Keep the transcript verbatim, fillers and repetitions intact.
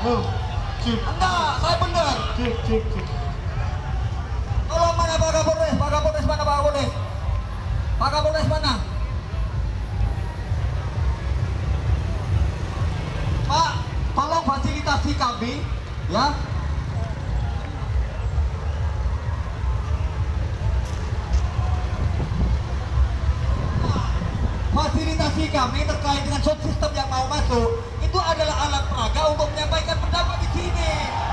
Loh, cip. Enggak, saya benar. Cip, cip, cip. Tolong mana Pak Kapolres? Pak Kapolres mana Pak Kapolres? Pak Kapolres mana? Pak, tolong fasilitasi kami, ya. Fasilitasi kami terkait dengan sound system yang mau masuk itu adalah alat peraga untuk menyampaikan pendapat di sini.